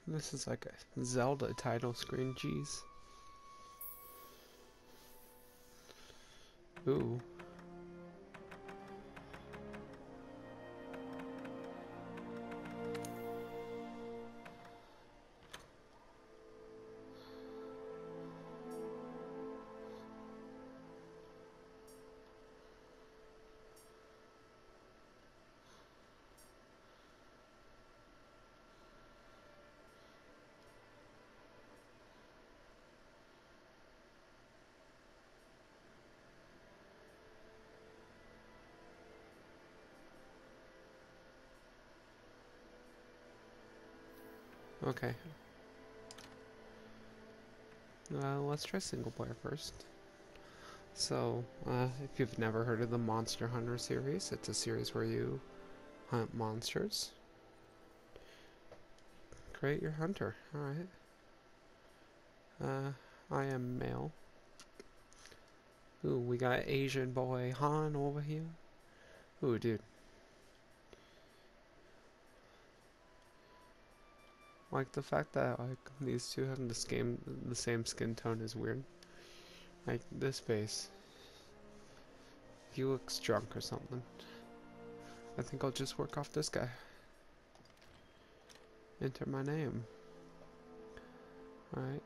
This is like a Zelda title screen, jeez. Ooh. Okay. Let's try single player first. So, if you've never heard of the Monster Hunter series, it's a series where you hunt monsters. Create your hunter. Alright. I am male. Ooh, we got Asian boy Han over here. Ooh, dude. Like the fact that like these two have the same skin tone is weird. Like this face. He looks drunk or something. I think I'll just work off this guy. Enter my name. Alright.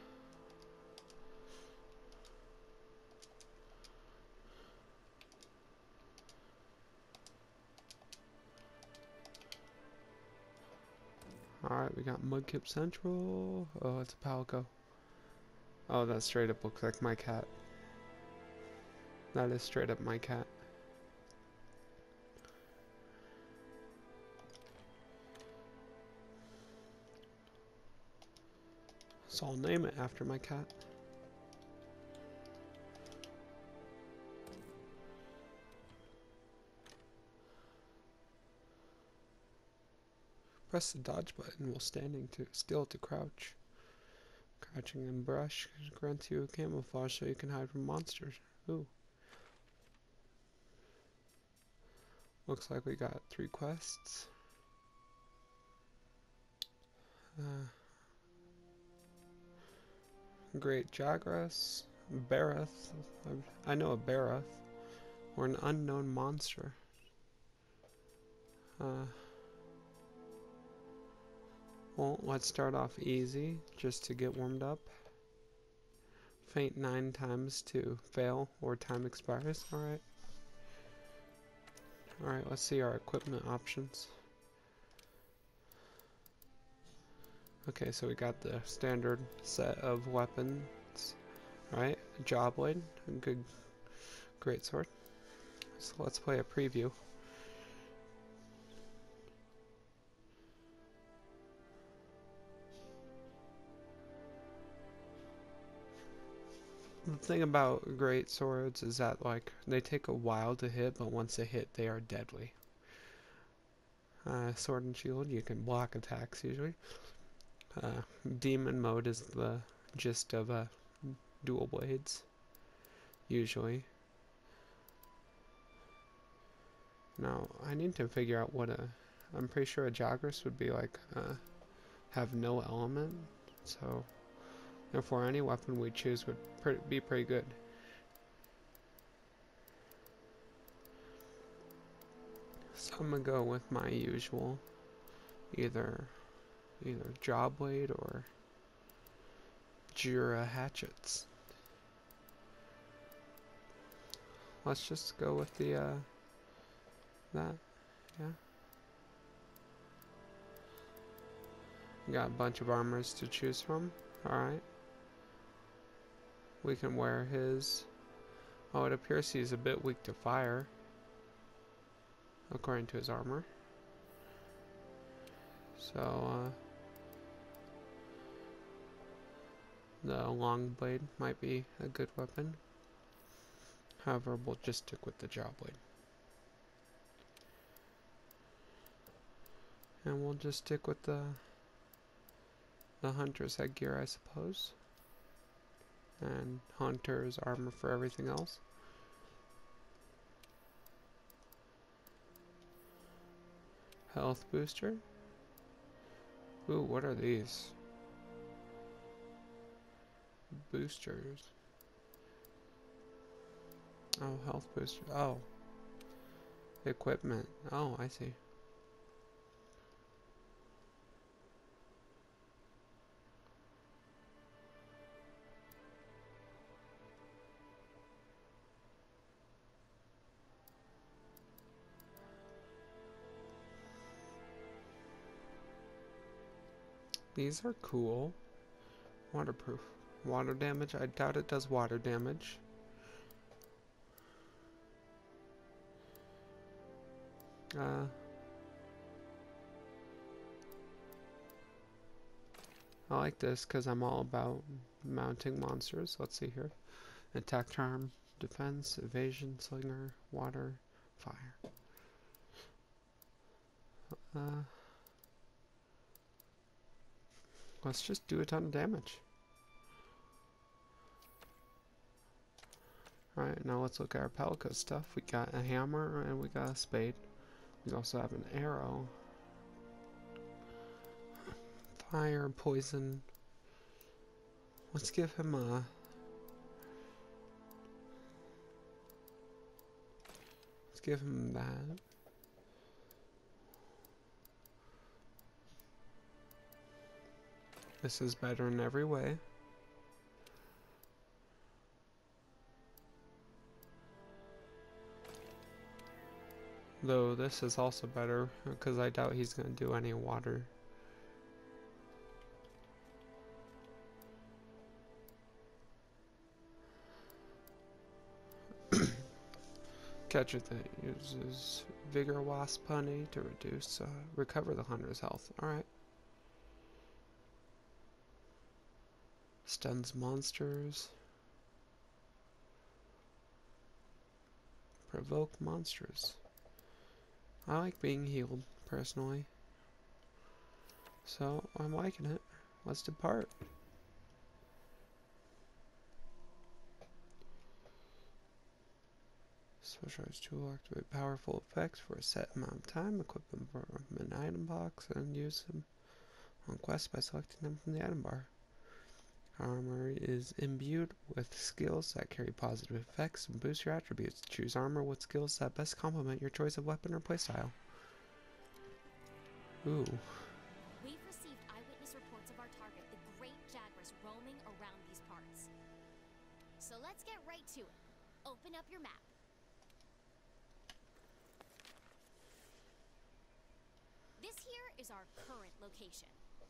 Alright, we got Mudkip Central. Oh, it's a Palico. Oh, that straight up looks like my cat. That is straight up my cat. So I'll name it after my cat. Press the dodge button while standing still to crouch. Crouching and brush grants you camouflage so you can hide from monsters. Ooh. Looks like we got 3 quests. Great Jagras, Bareth. I know a Bareth, or an unknown monster. Well, let's start off easy, just to get warmed up. Faint 9 times to fail, or time expires. Alright. Alright, let's see our equipment options. Okay, so we got the standard set of weapons. Alright, a Jawblade, a good, great sword. So let's play a preview. The thing about great swords is that like they take a while to hit, but once they hit, they are deadly. Sword and shield, you can block attacks usually. Demon mode is the gist of dual blades, usually. Now I need to figure out what I'm pretty sure a Jagras would be like have no element, so therefore any weapon we choose would be pretty good. So I'm gonna go with my usual, either Jawblade or Jura hatchets. Let's just go with the that, yeah. We got a bunch of armors to choose from. Alright. We can wear his. Oh, it appears he's a bit weak to fire, according to his armor. So, the long blade might be a good weapon. However, we'll just stick with the Jawblade. And we'll just stick with the hunter's headgear, I suppose. And hunter's armor for everything else. Health booster. Ooh, what are these? Boosters. Oh, health booster. Oh, equipment. Oh, I see. These are cool. Waterproof. Water damage. I doubt it does water damage. Uh, I like this because I'm all about mounting monsters. Let's see here. Attack charm, defense, evasion, slinger, water, fire. Uh, let's just do a ton of damage. Alright, now let's look at our Palico stuff. We got a hammer and we got a spade. We also have an arrow. Fire, poison. Let's give him a... Let's give him that. This is better in every way. Though this is also better, because I doubt he's going to do any water. Catcher that uses Vigor Wasp Honey to recover the hunter's health. Alright. Stuns monsters. Provoke monsters. I like being healed, personally. So, I'm liking it. Let's depart. Specialized tool, activate powerful effects for a set amount of time, equip them from an item box, and use them on quests by selecting them from the item bar. Armor is imbued with skills that carry positive effects and boost your attributes. Choose armor with skills that best complement your choice of weapon or playstyle. Ooh. We've received eyewitness reports of our target, the Great Jagras, roaming around these parts. So let's get right to it. Open up your map. This here is our current location.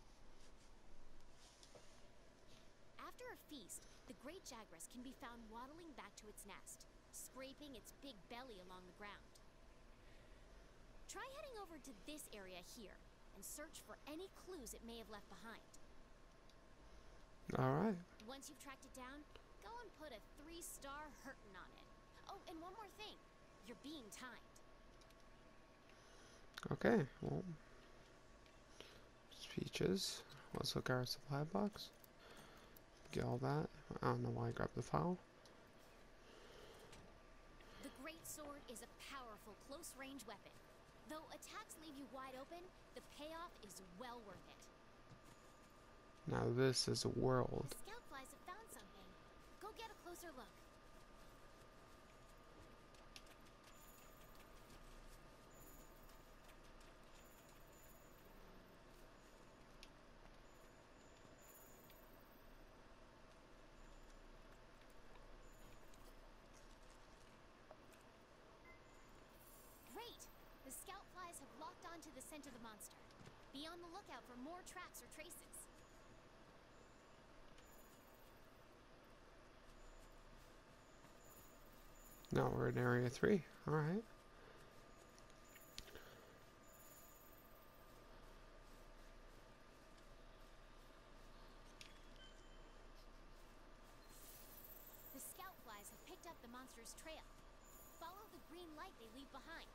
After a feast, the Great Jagras can be found waddling back to its nest, scraping its big belly along the ground. Try heading over to this area here and search for any clues it may have left behind. Alright. Once you've tracked it down, go and put a 3-star hurtin' on it. Oh, and one more thing. You're being timed. Okay, well. Peaches. Let's look at our supply box. Get all that. I don't know why I grabbed the file. The Great Sword is a powerful close-range weapon. Though attacks leave you wide open, the payoff is well worth it. Now this is a world. The scout flies have found something. Go get a closer look. Great! The scout flies have locked onto the scent of the monster. Be on the lookout for more tracks or traces. Now we're in area 3. Alright. The scout flies have picked up the monster's trail. Follow the green light they leave behind.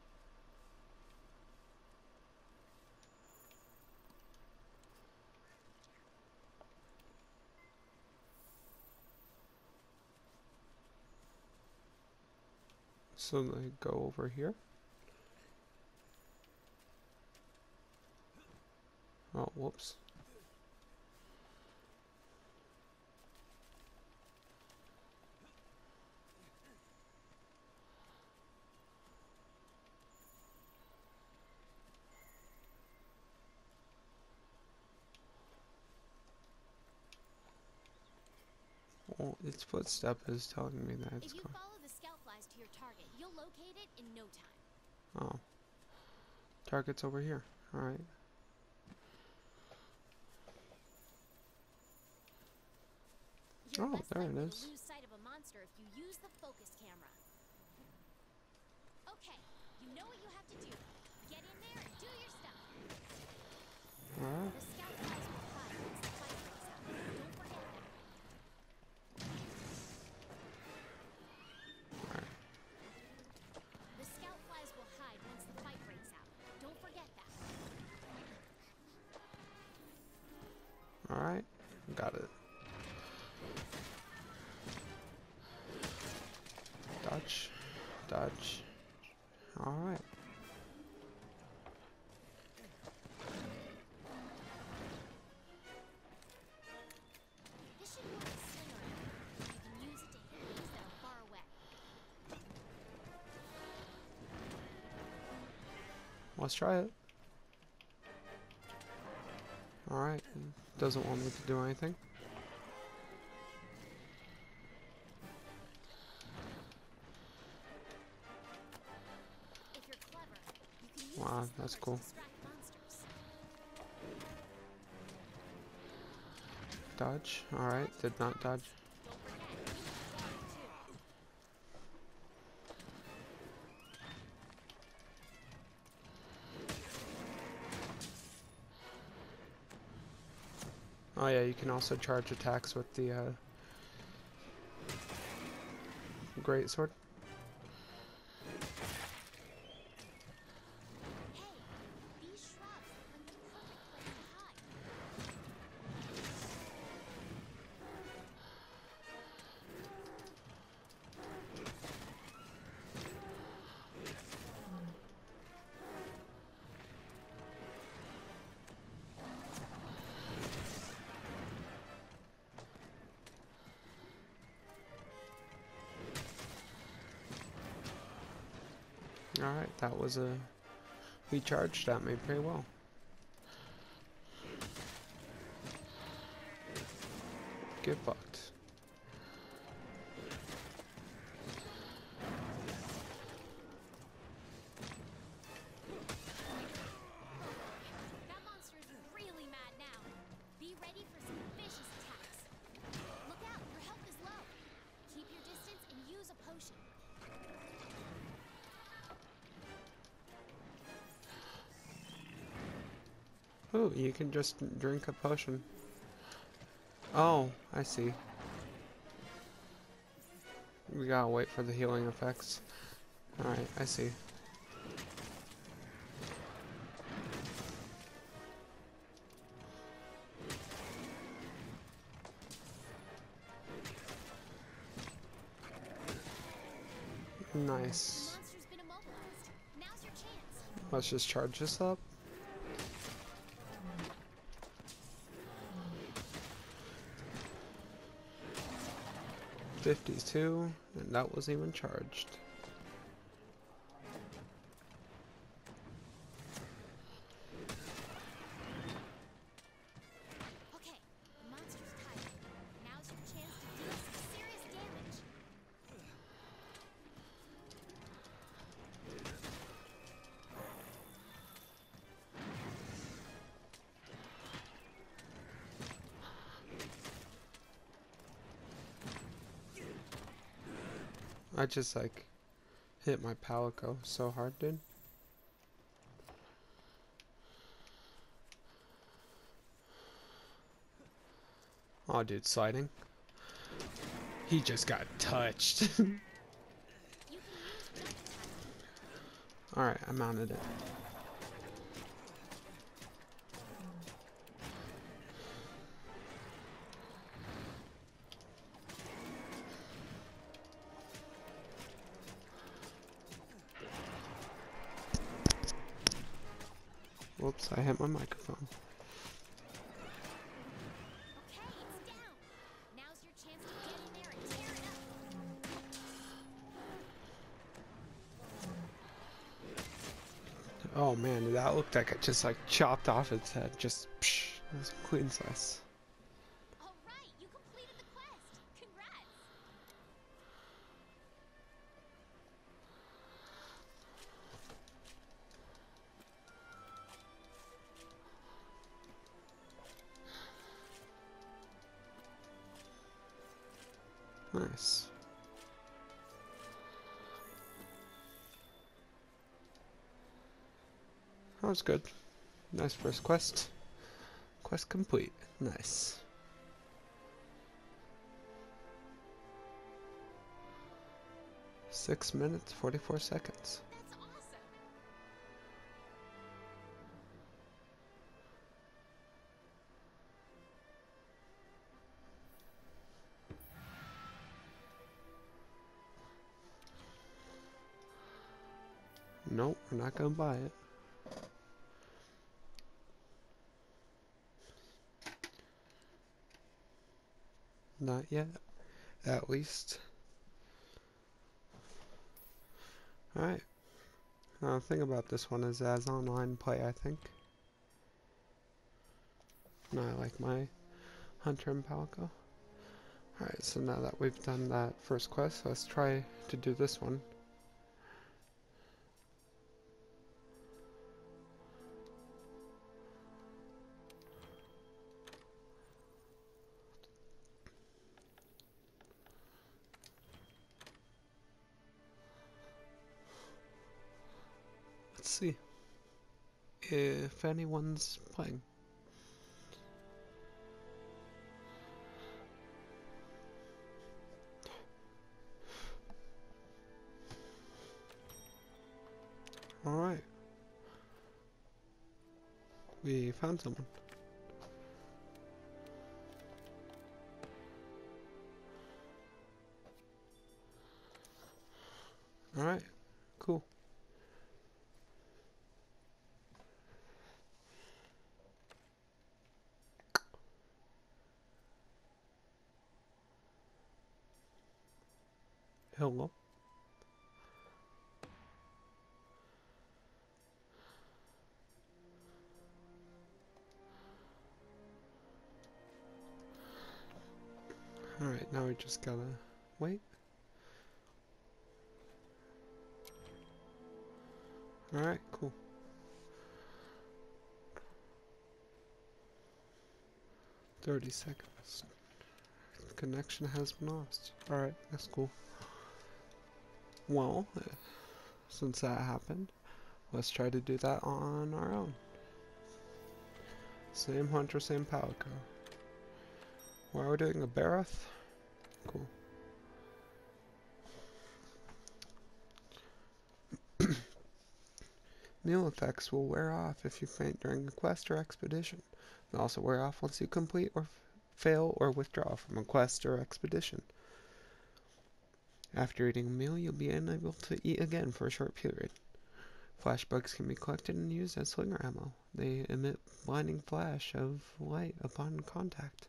So they go over here. Oh, whoops. Well, its footstep is telling me that it's If you going. follow the scout flies to your target, you'll locate it in no time. Oh. Target's over here. Alright. You're Oh, less there it likely is. to lose sight of a monster if you use the focus camera. Okay, you know what you have to do. Get in there and do your stuff. Alright. The scout flies will hide once the fight breaks out. Don't forget that. Alright. The scout flies will hide once the fight breaks out. Don't forget that. Alright. Got it. Dodge. Dodge. Alright. This should work as slinger ammo. You can use it to hit things that are far away. Let's try it. Alright. Doesn't want me to do anything. If you're clever, you can use Wow, the that's slingers cool. to distract monsters. Dodge. Alright. Did not dodge. Don't forget, use the dagger too. Oh yeah, you can also charge attacks with the great sword. Hey, these shrubs are the perfect place to hide. Alright, that was a... He charged at me pretty well. Get fucked. That monster's really mad now. Be ready for some vicious attacks. Look out, your health is low. Keep your distance and use a potion. Ooh, you can just drink a potion. Oh, I see. We gotta wait for the healing effects. Alright, I see. The Nice. monster's been immobilized. Now's your chance. Let's just charge this up. $52, and that was even charged. Okay, the monster's tired. Now's your chance to deal some serious damage. I just like hit my palico so hard, dude. Oh, dude, sliding. He just got touched. You can use jump attack. Alright, I mounted it. Whoops, I hit my microphone. Oh man, that looked like it just like chopped off its head. Just psh, it was a clean slice. All right, you completed the quest. Congrats. Nice. That was good. Nice first quest. Quest complete. Nice. Six minutes, 44 seconds. That's awesome. Nope, we're not gonna buy it. Not yet, at least. Alright. The thing about this one is as online play, I think. And I like my Hunter and Palico. Alright, so now that we've done that first quest, let's try to do this one. Let's see if anyone's playing. Alright. We found someone. Alright, cool. Hello. Alright, now we just gotta wait. Alright, cool. "30 seconds. Connection has been lost." Alright, that's cool. Well, since that happened, let's try to do that on our own. Same Hunter, same Palico. Why are we doing a Barroth? Cool. Meal effects will wear off if you faint during a quest or expedition. They'll also wear off once you complete or fail or withdraw from a quest or expedition. After eating a meal, you'll be unable to eat again for a short period. Flashbugs can be collected and used as slinger ammo. They emit blinding flash of light upon contact.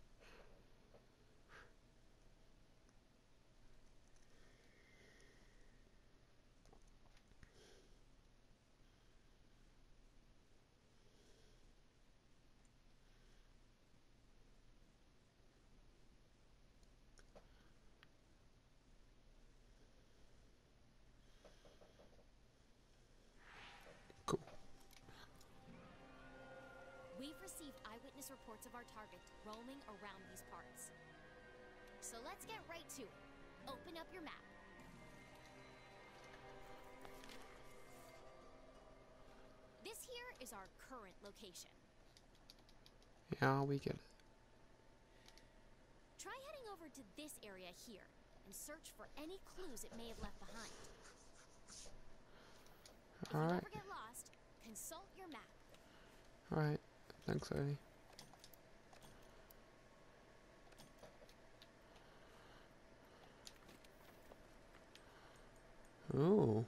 Cool. We've received eyewitness reports of our target roaming around these parts. So let's get right to it. Open up your map. This here is our current location. Yeah, we get it. Try heading over to this area here and search for any clues it may have left behind. If you Alright. ever get lost, consult your map. Alright. Thanks, Eddie. Ooh.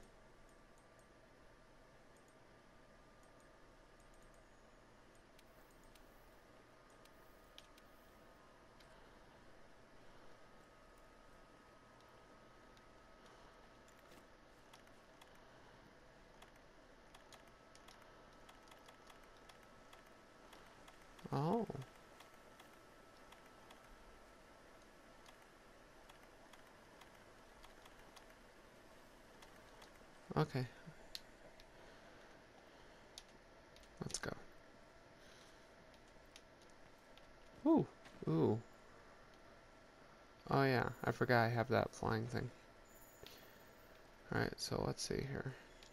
Okay. Let's go. Ooh. Ooh. Oh yeah, I forgot I have that flying thing. Alright, so let's see here.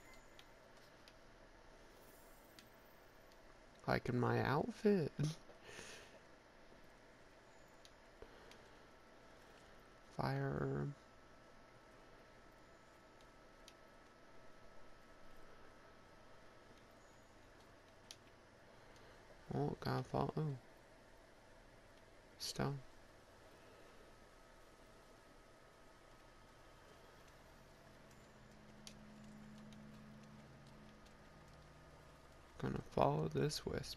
Like in my outfit. Fire. Oh, gotta fall. Oh. Stone. Gonna follow this wisp.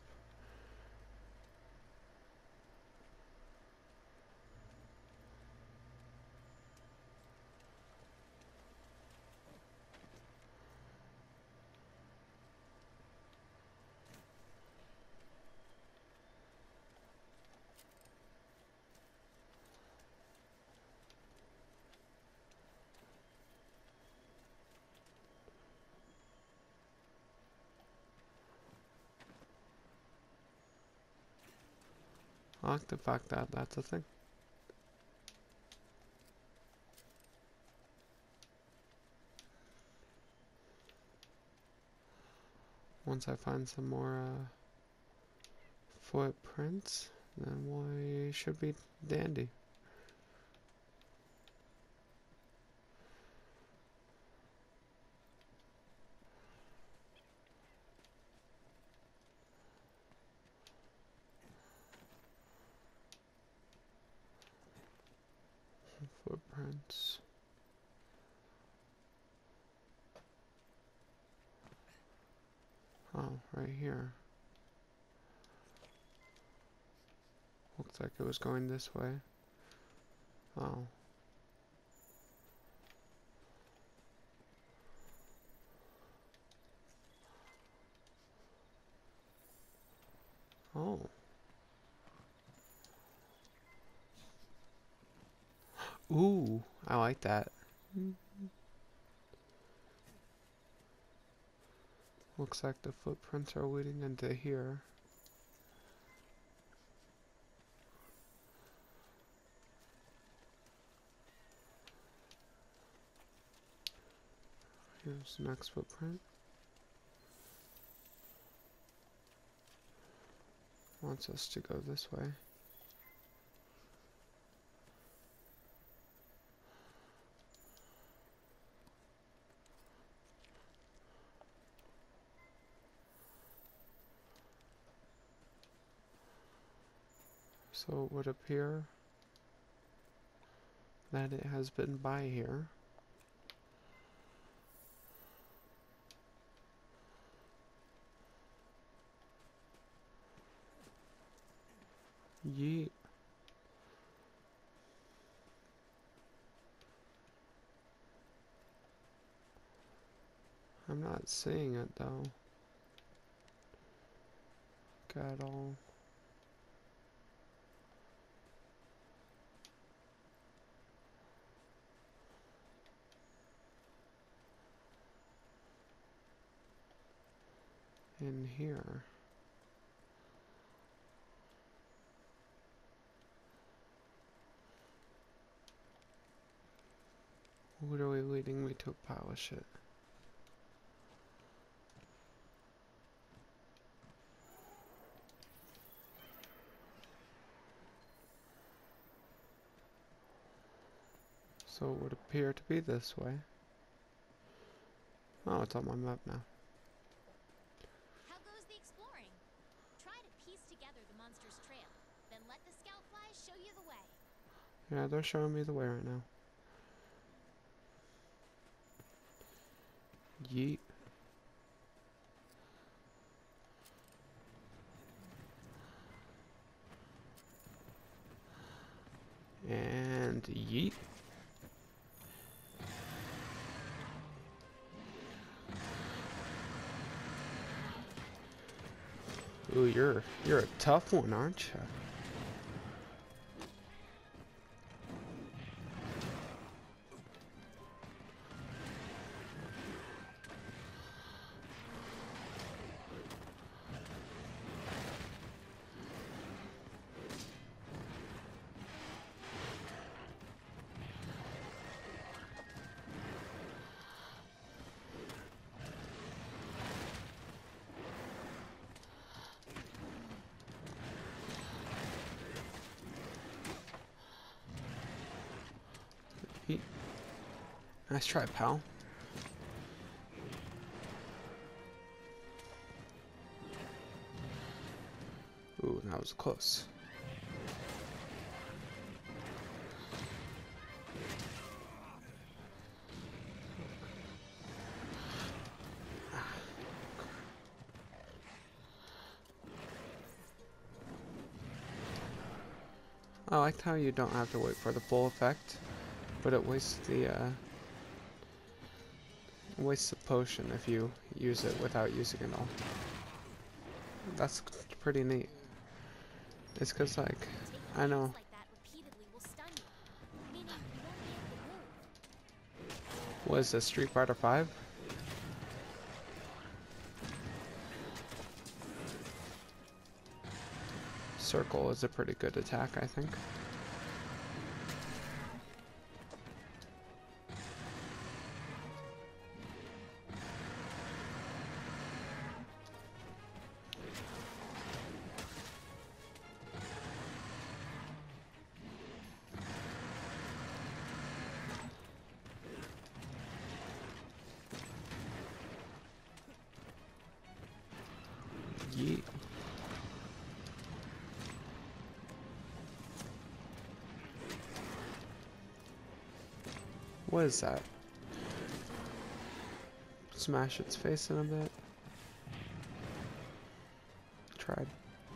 I like the fact that that's a thing. Once I find some more footprints, then we should be dandy. Footprints. Oh, right here. Looks like it was going this way. Oh. Oh. Ooh, I like that. Looks like the footprints are leading into here. Here's the next footprint. Wants us to go this way. So it would appear that it has been by here. Yeet. I'm not seeing it though. At all. In here. Literally leading me to a pile of shit. So it would appear to be this way. Oh, it's on my map now. How goes the exploring? Try to piece together the monster's trail, then let the scout flies show you the way. Yeah, they're showing me the way right now. Yeet. And yeet. Ooh, you're a tough one, aren't you? Yeet. Nice try, pal. Ooh, that was close. I liked how you don't have to wait for the full effect, but it wastes the potion if you use it without using it all. That's pretty neat. It's cause like, I know. Like that repeatedly will stun you, meaning you won't be able to move. What is this, Street Fighter 5? Circle is a pretty good attack, I think. Yeet. What is that? Smash its face in a bit. Tried.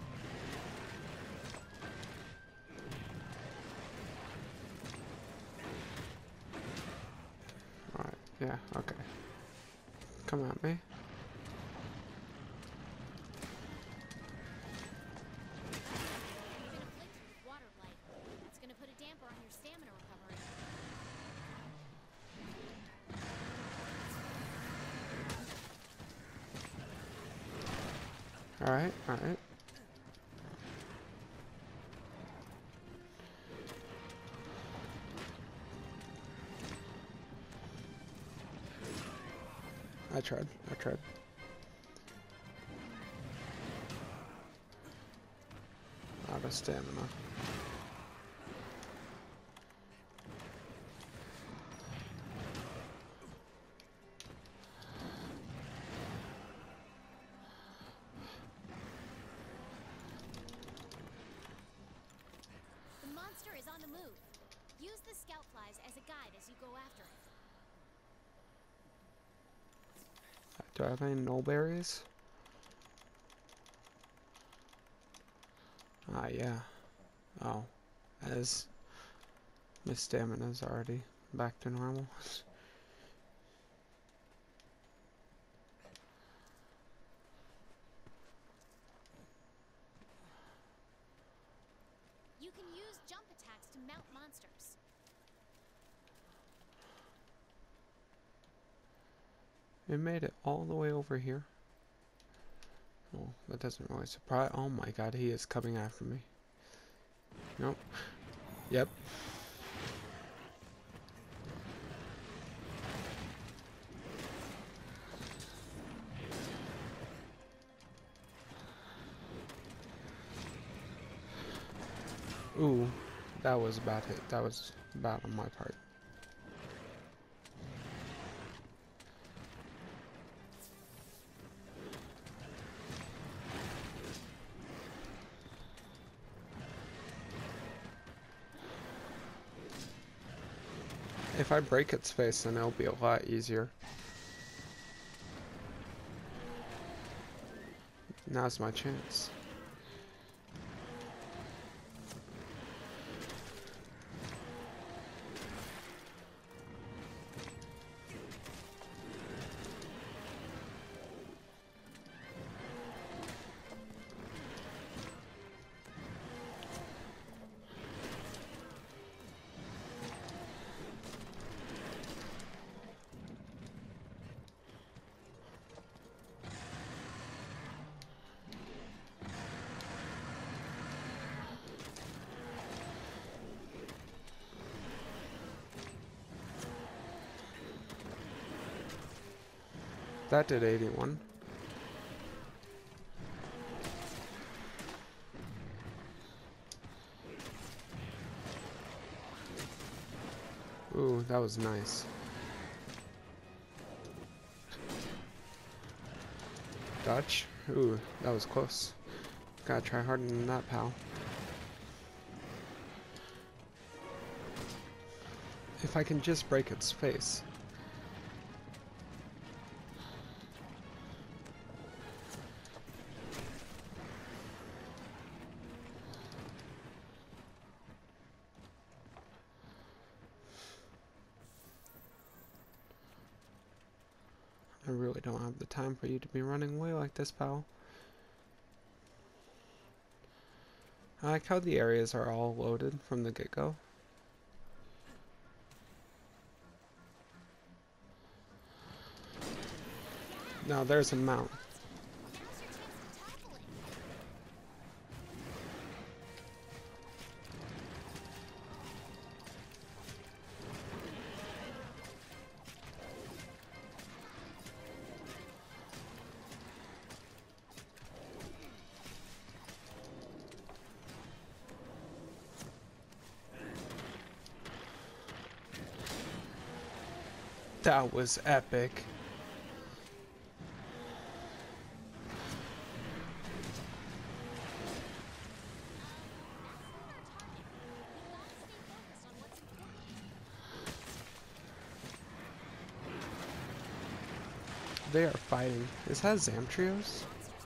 Alright, yeah, okay. Come at me. You've been afflicted with water blight. That's gonna put a damper on your stamina recovery. Alright, alright. I tried. Out of stamina. The monster is on the move. Use the scout flies as a guide as you go after it. Do I have any null berries? Ah, yeah. Oh. As my stamina's already back to normal. You can use jump attacks to mount monsters. It made it all the way over here. Oh, that doesn't really surprise. Oh my god, he is coming after me. Nope. Yep. Ooh, that was a bad hit. That was bad on my part. If I break its face, then it'll be a lot easier. Now's my chance. That did 81. Ooh, that was nice. Dodge. Ooh, that was close. Gotta try harder than that, pal. If I can just break its face. I really don't have the time for you to be running away like this, pal. I like how the areas are all loaded from the get-go. Now there's a mount. Now's your chance to topple it. That was epic. They are fighting. Is that Zamtrios?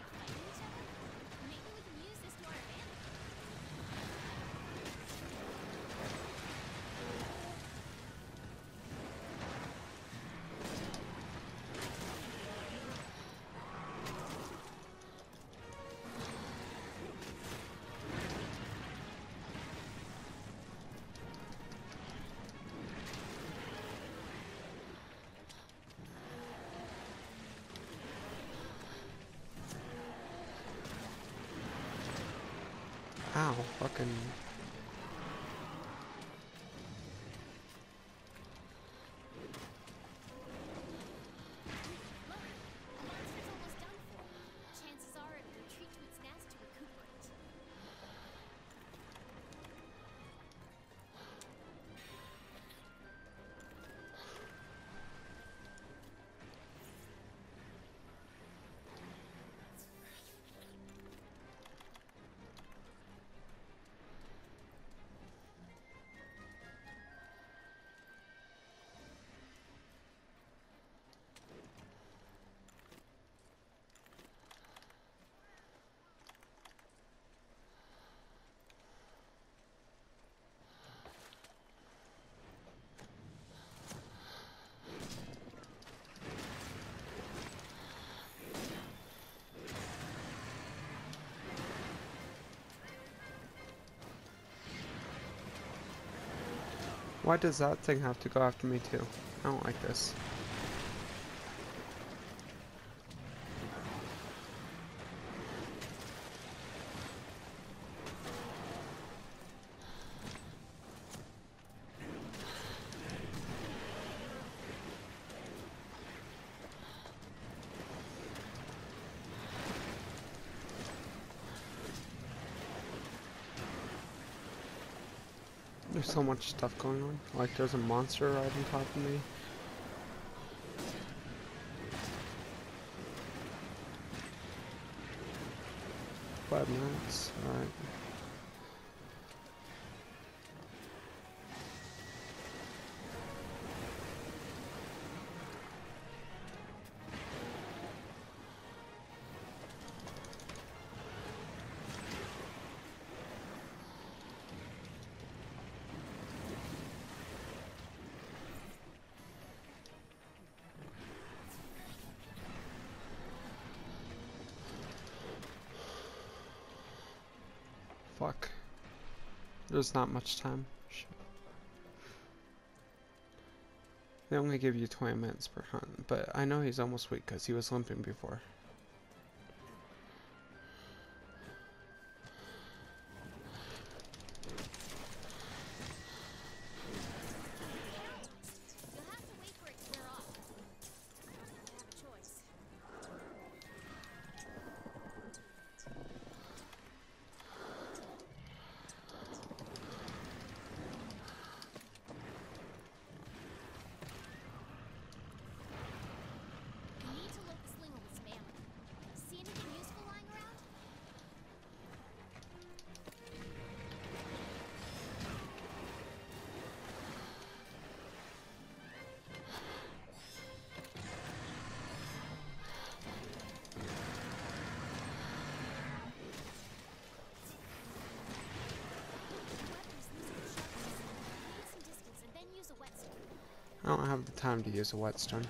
Ow, fucking. Chances are it'll retreat to its nest to recuperate. Why does that thing have to go after me too? I don't like this. There's so much stuff going on. Like there's a monster right on top of me. Five minutes. Alright. Fuck. There's not much time. Shit. They only give you 20 minutes per hunt, but I know he's almost weak because he was limping before. You'll have to wait for it to wear off. I don't really have a choice. I don't have the time to use a whetstone.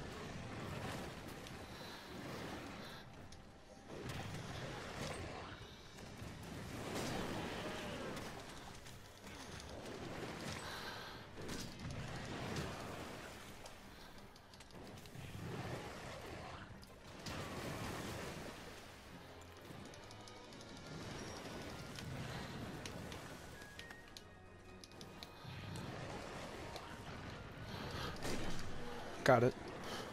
Got it.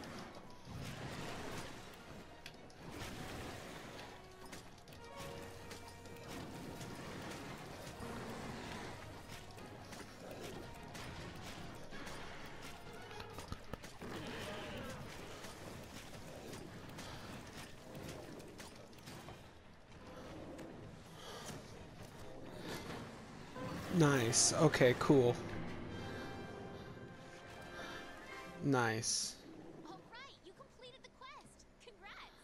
Nice. Okay, cool. Nice. All right, you completed the quest. Congrats.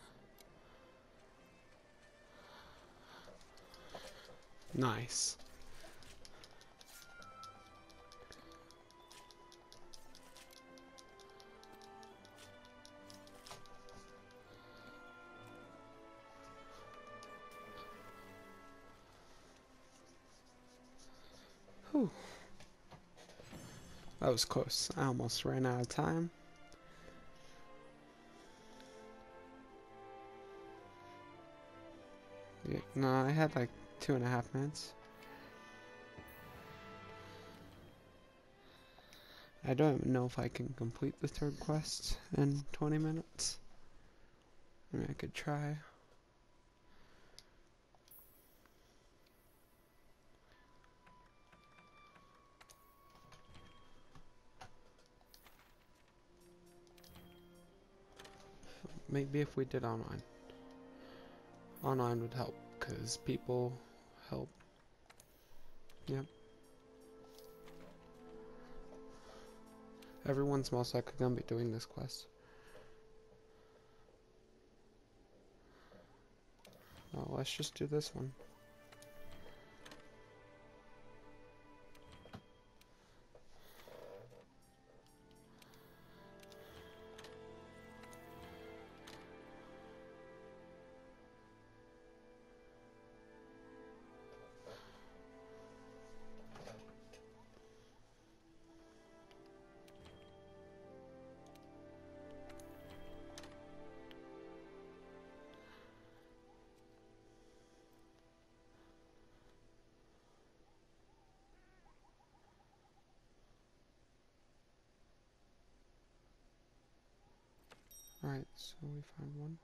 Nice. Whew. That was close. I almost ran out of time. Yeah, no, I had like 2.5 minutes. I don't even know if I can complete the third quest in 20 minutes. I mean, I could try. Maybe if we did online. Online would help, because people help. Yep. Everyone's most likely gonna be doing this quest. Oh, let's just do this one. Alright, so we found one.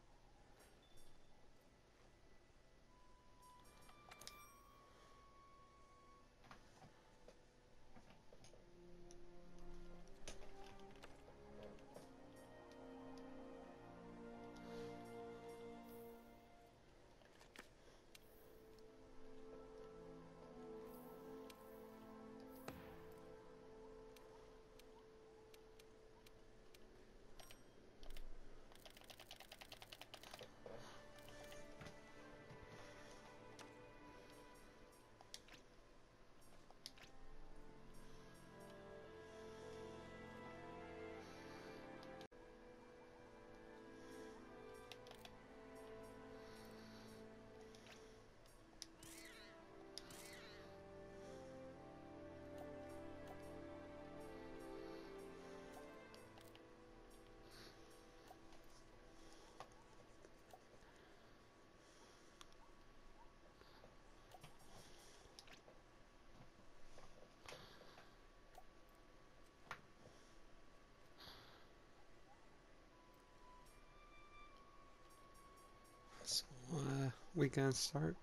So, we can start.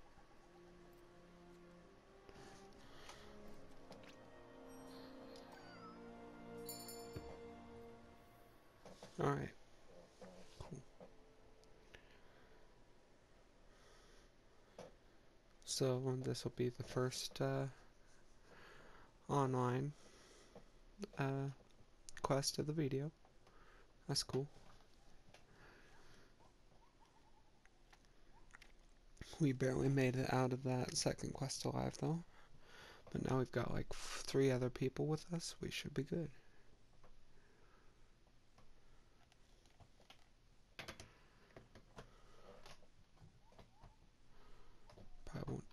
Alright. Cool. So, this will be the first, online, quest of the video. That's cool. We barely made it out of that second quest alive, though. But now we've got like 3 other people with us. We should be good.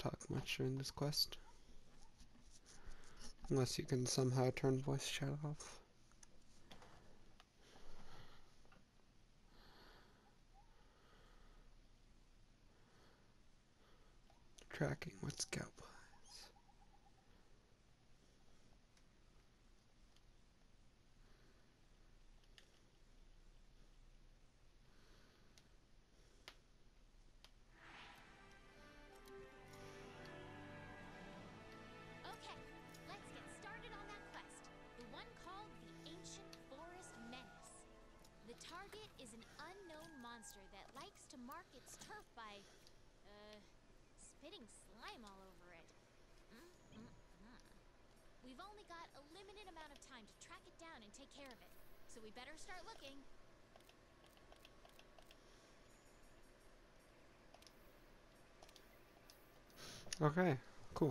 talk much during this quest. Unless you can somehow turn voice chat off. Tracking with Scout. Okay, let's get started on that quest. The one called the Ancient Forest Menace. The target is an unknown monster that likes to mark its turf by, spitting slime all over it. We've only got a limited amount of time to track it down and take care of it, so we better start looking. Okay, cool.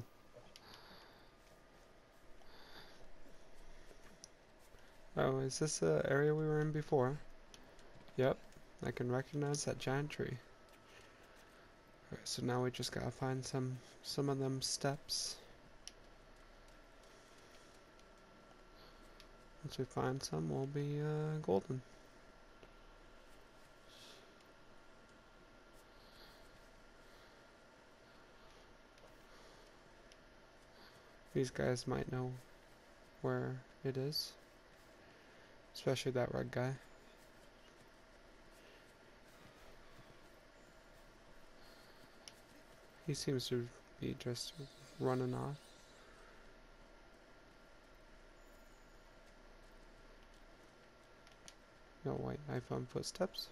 Oh, is this the area we were in before? Yep, I can recognize that giant tree. Alright, so now we just gotta find some of them steps. Once we find some, we'll be golden. These guys might know where it is. Especially that red guy. He seems to be just running off. No, wait, I found footsteps.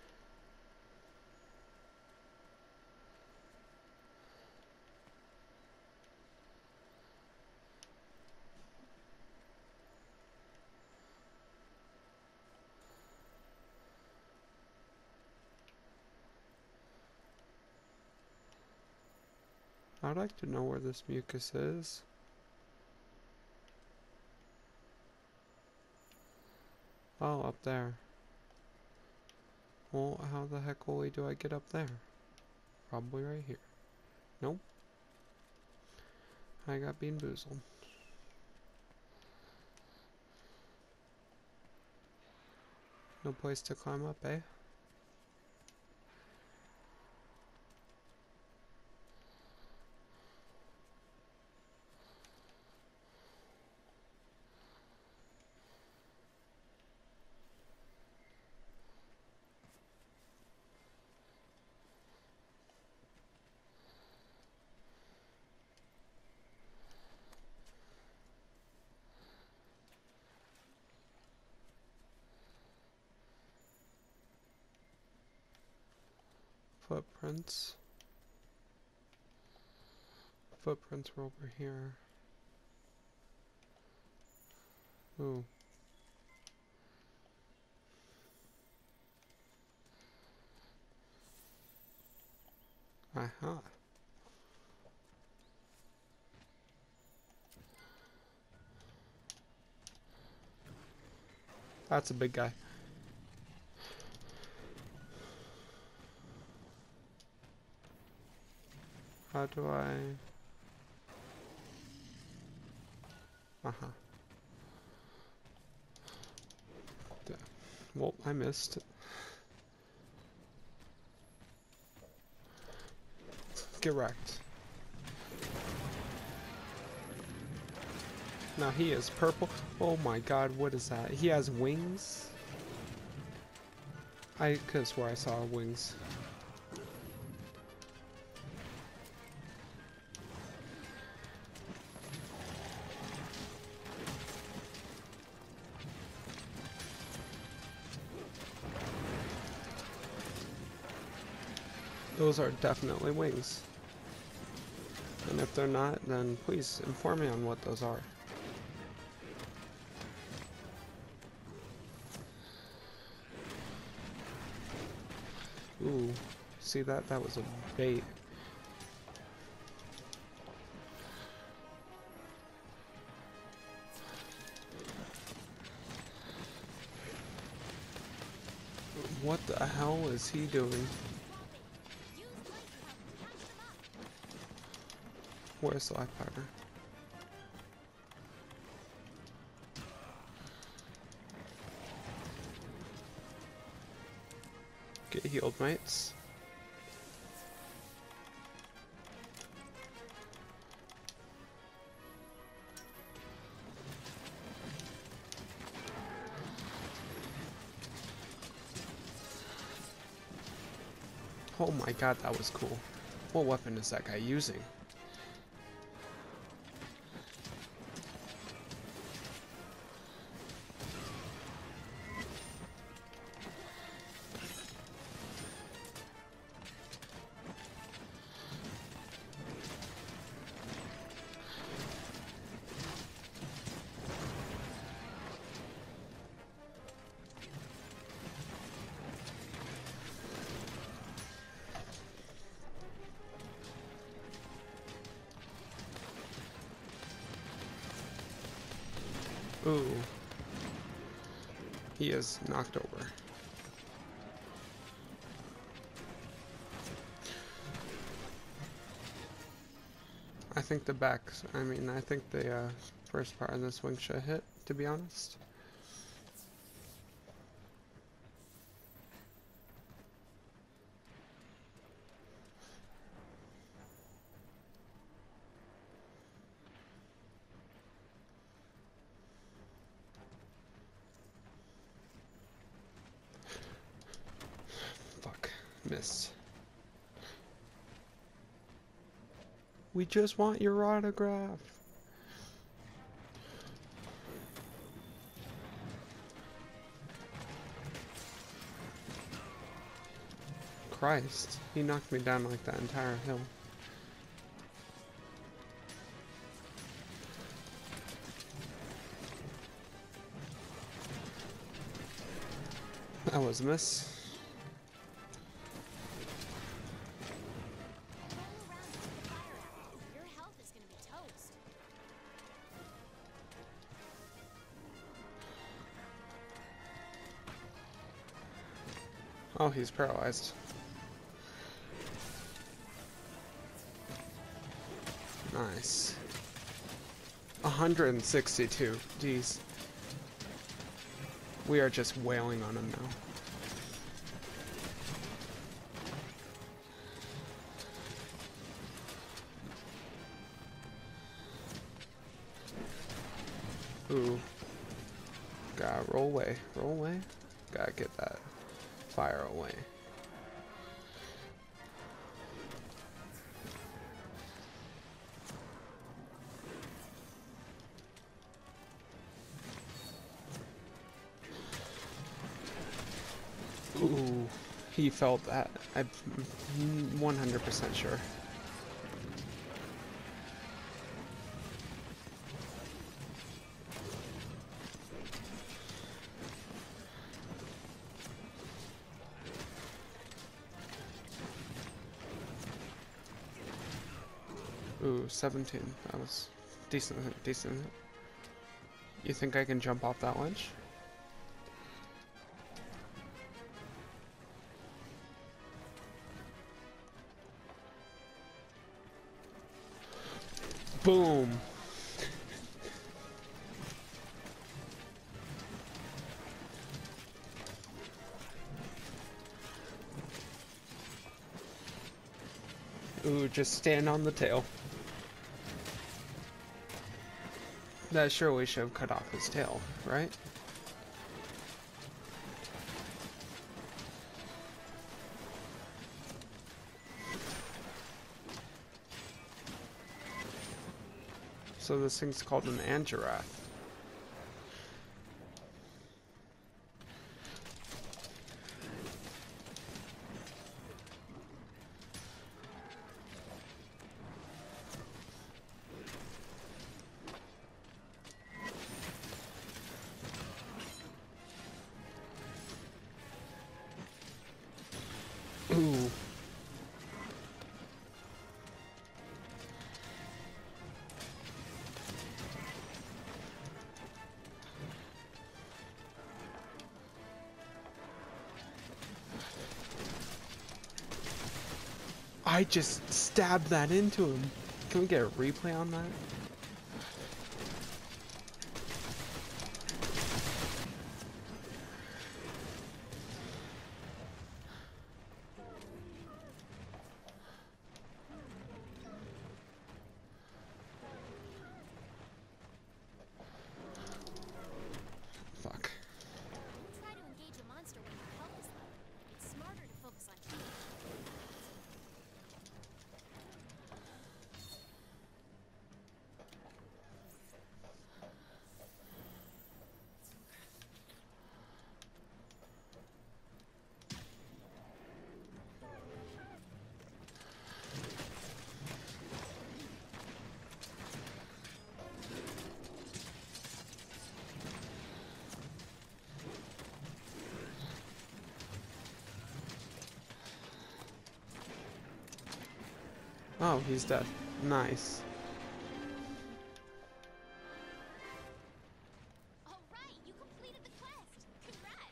I'd like to know where this mucus is. Oh, up there. Well, how the heck holy do I get up there? Probably right here. Nope. I got bean boozled. No place to climb up, eh? Footprints. Footprints were over here. Ooh. Aha. That's a big guy. How do I... Uh-huh. Well, I missed. Get wrecked. Now he is purple. Oh my god, what is that? He has wings? I could swear I saw wings. Those are definitely wings. And if they're not, then please inform me on what those are. Ooh, see that? That was a bait. What the hell is he doing? Where's the life powder? Get healed, mates. Oh my god, that was cool. What weapon is that guy using? Ooh. He is knocked over. I think the I think the first part of this wing should hit, to be honest. Fuck. Missed. We just want your autograph. Christ, he knocked me down like that entire hill. That was a miss. Your health is gonna be toast. Oh, he's paralyzed. Nice. 162. Jeez. We are just wailing on him now. Ooh. Gotta roll away. Roll away. Gotta get that fire away. Ooh, he felt that. I'm 100% sure. Ooh, 17. That was decent. Decent. You think I can jump off that ledge? Boom. Ooh, just stand on the tail. That surely should have cut off his tail, right? So this thing's called an Angirath. Ooh. I just stabbed that into him. Can we get a replay on that? Fuck. Try to engage a monster when your health is low. It's smarter to focus on treating it. Oh, he's dead. Nice. All right, you completed the quest. Congrats.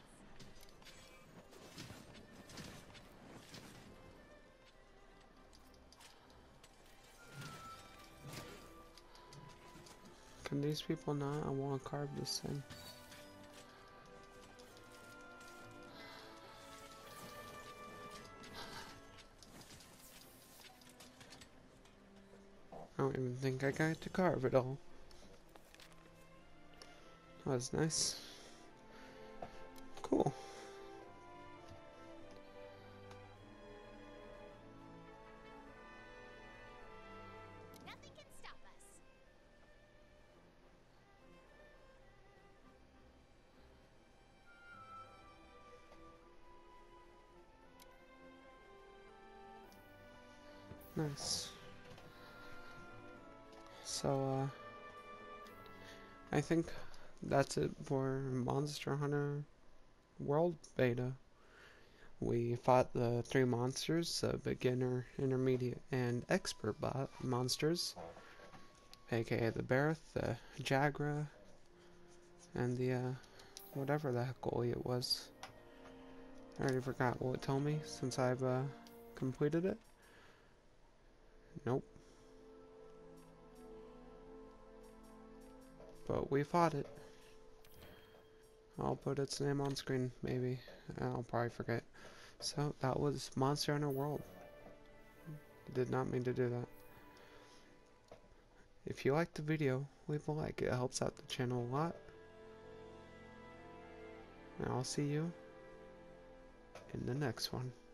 Can these people not? I want to carve this thing. I don't even think I got to carve it all. That was nice. Cool. Nothing can stop us. Nice. So, I think that's it for Monster Hunter World Beta. We fought the 3 monsters, beginner, intermediate, and expert monsters, aka the Barrett, the Jagra, and the, whatever the heck goalie it was. I already forgot what it told me since I've, completed it. Nope. But we fought it. I'll put its name on screen, maybe. I'll probably forget. So, that was Monster Hunter World. Did not mean to do that. If you liked the video, leave a like. It helps out the channel a lot. And I'll see you in the next one.